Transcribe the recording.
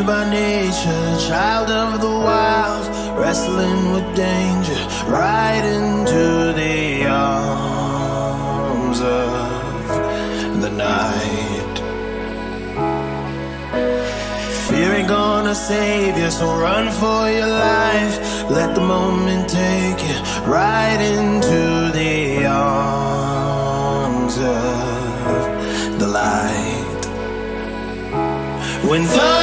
by nature, child of the wild, wrestling with danger, right into the arms of the night. Fear ain't gonna save you, so run for your life. Let the moment take you right into the arms of the light. When